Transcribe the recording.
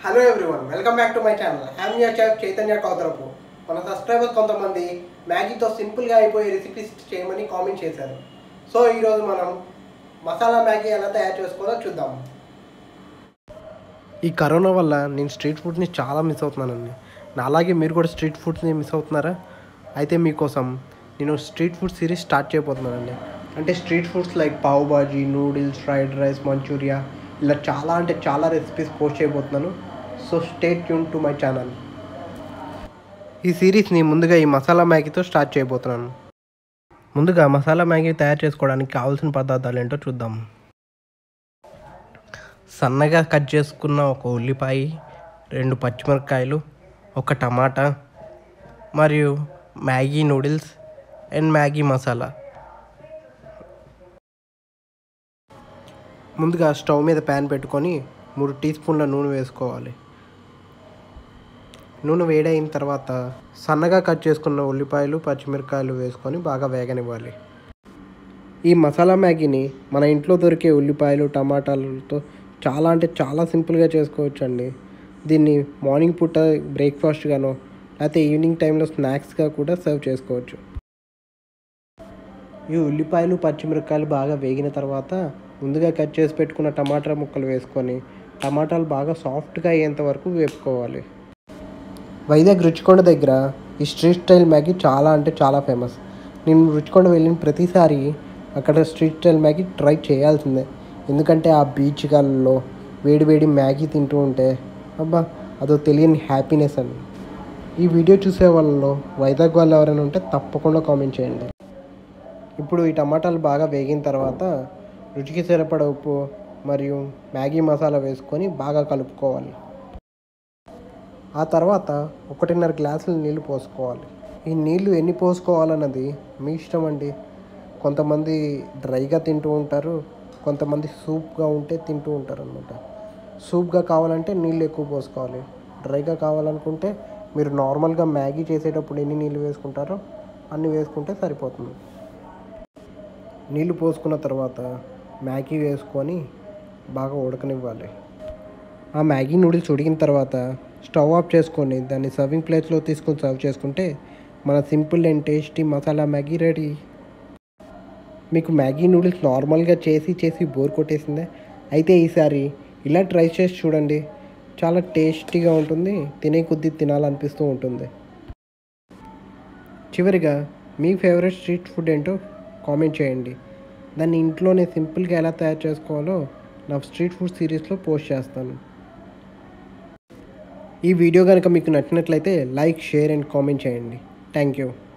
Hello everyone, welcome back to my channel. I'm your chef Chaitanya Koutharapu. మన subscribers కొంతమంది మ్యాగీతో సింపుల్గా అయిపోయే రెసిపీస్ చేయమని కామెంట్ చేశారు. సో ఈరోజు మనం మసాలా మ్యాగీ ఎలా తయారు చేసుకోవాలో చూద్దాం. ఈ కరోనా వల్ల నేను స్ట్రీట్ ఫుడ్ని చాలా మిస్ అవుతున్నానండి. అలాగే మీరు కూడా స్ట్రీట్ ఫుడ్స్ని మిస్ అవుతున్నారా? అయితే మీకోసం నేను స్ట్రీట్ ఫుడ్ సిరీస్ స్టార్ట్ చేయబోతున్నానండి. అంటే street foods like pav bhaji, noodles, fried rice, manchurian, ఇలా చాలా రెసిపీస్ పోస్ట్ చేయబోతున్నాను. So stay tune to my channel. ఈ సిరీస్ని ముందుగా ఈ మసాలా మ్యాగీతో స్టార్ట్ చేయబోతున్నాను. ముందుగా మసాలా మ్యాగీ తయారు చేసుకోవడానికి కావాల్సిన పదార్థాలు ఏంటో చూద్దాం. సన్నగా కట్ చేసుకున్న ఒక ఉల్లిపాయ, 2 పచ్చిమిరపకాయలు, 1 టమాటా మరియు Maggi noodles and Maggi masala. ముందుగా స్టవ్ మీద ప్యాన్ పెట్టుకొని 3 టీ స్పూన్ల నూనె వేసుకోవాలి. నూనె వేడైన తర్వాత సన్నగా కట్ చేసుకున్న ఉల్లిపాయలు, పచ్చిమిరపకాయలు వేసుకొని బాగా వేగనివ్వాలి. ఈ మసాలా మ్యాగీని మన ఇంట్లో దొరికే ఉల్లిపాయలు, టమాటాలతో చాలా సింపుల్గా చేసుకోవచ్చు అండి. దీన్ని మార్నింగ్ పూట బ్రేక్ఫాస్ట్గానో లేకపోతే ఈవినింగ్ టైంలో స్నాక్స్గా కూడా సర్వ్ చేసుకోవచ్చు. ఈ ఉల్లిపాయలు, పచ్చిమిరపకాయలు బాగా వేగిన తర్వాత ముందుగా కట్ చేసి పెట్టుకున్న టమాటా ముక్కలు వేసుకొని టమాటాలు బాగా సాఫ్ట్గా అయ్యేంత వరకు వేపుకోవాలి. వైజాగ్ రుచికొండ దగ్గర ఈ స్ట్రీట్ స్టైల్ మ్యాగీ చాలా ఫేమస్. నేను రుచికొండ వెళ్ళిన ప్రతిసారి అక్కడ స్ట్రీట్ స్టైల్ మ్యాగీ ట్రై చేయాల్సిందే. ఎందుకంటే ఆ బీచ్ గాల్లో వేడి మ్యాగీ తింటూ ఉంటే అదో తెలియని హ్యాపీనెస్ అండి. ఈ వీడియో చూసే వాళ్ళలో వైజాగ్ వాళ్ళు ఎవరైనా ఉంటే తప్పకుండా కామెంట్ చేయండి. ఇప్పుడు ఈ టమాటాలు బాగా వేగిన తర్వాత రుచికి సరిపడ ఉప్పు మరియు మ్యాగీ మసాలా వేసుకొని బాగా కలుపుకోవాలి. ఆ తర్వాత 1.5 గ్లాసులు నీళ్ళు పోసుకోవాలి. ఈ నీళ్ళు ఎన్ని పోసుకోవాలన్నది మీ ఇష్టం అండి. కొంతమంది డ్రైగా తింటూ ఉంటారు, కొంతమంది సూప్గా ఉంటే తింటూ ఉంటారు అనమాట. సూప్గా కావాలంటే నీళ్ళు ఎక్కువ పోసుకోవాలి. డ్రైగా కావాలనుకుంటే మీరు నార్మల్గా మ్యాగీ చేసేటప్పుడు ఎన్ని నీళ్ళు వేసుకుంటారో అన్ని వేసుకుంటే సరిపోతుంది. నీళ్ళు పోసుకున్న తర్వాత మ్యాగీ వేసుకొని బాగా ఉడకనివ్వాలి. ఆ మ్యాగీ నూడిల్స్ ఉడికిన తర్వాత స్టవ్ ఆఫ్ చేసుకొని దాన్ని సర్వింగ్ ప్లేట్స్లో తీసుకొని సర్వ్ చేసుకుంటే మన simple and tasty masala Maggi ready. మీకు మ్యాగీ నూడిల్స్ నార్మల్గా చేసి బోర్ కొట్టేసిందే? అయితే ఈసారి ఇలా ట్రై చేసి చూడండి. చాలా టేస్టీగా ఉంటుంది, తినే కొద్దీ తినాలనిపిస్తూ ఉంటుంది. చివరిగా మీ ఫేవరెట్ స్ట్రీట్ ఫుడ్ ఏంటో కామెంట్ చేయండి. దాన్ని ఇంట్లోనే సింపుల్గా ఎలా తయారు చేసుకోవాలో నా స్ట్రీట్ ఫుడ్ సిరీస్లో పోస్ట్ చేస్తాను. ఈ వీడియో కనుక మీకు నచ్చినట్లయితే లైక్, షేర్ అండ్ కామెంట్ చేయండి. Thank you.